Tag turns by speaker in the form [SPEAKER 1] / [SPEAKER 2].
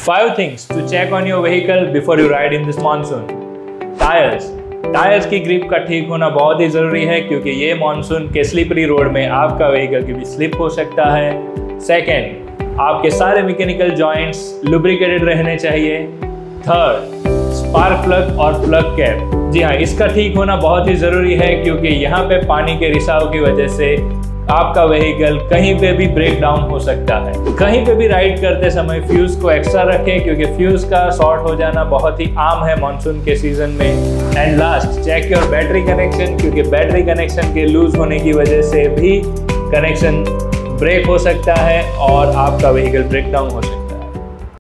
[SPEAKER 1] 5 things to check on your vehicle before you ride in this monsoon. Tyres की grip का ठीक होना बहुत ही ज़रूरी है क्योंकि ये मानसून के स्लिपरी रोड में आपका व्हीकल की भी स्लिप हो सकता है। सेकेंड, आपके सारे मैकेनिकल जॉइंट्स लुब्रिकेटेड रहने चाहिए। थर्ड, स्पार्क प्लग और प्लग कैप, जी हाँ, इसका ठीक होना बहुत ही ज़रूरी है क्योंकि यहाँ पे पानी के रिसाव की वजह से आपका व्हीकल कहीं पे भी ब्रेक डाउन हो सकता है। कहीं पे भी राइड करते समय फ्यूज को एक्स्ट्रा रखें क्योंकि फ्यूज का शॉर्ट हो जाना बहुत ही आम है मानसून के सीजन में। And last, check your battery connection क्योंकि बैटरी कनेक्शन के लूज होने की वजह से भी कनेक्शन ब्रेक हो सकता है और आपका व्हीकल ब्रेक डाउन हो सकता है।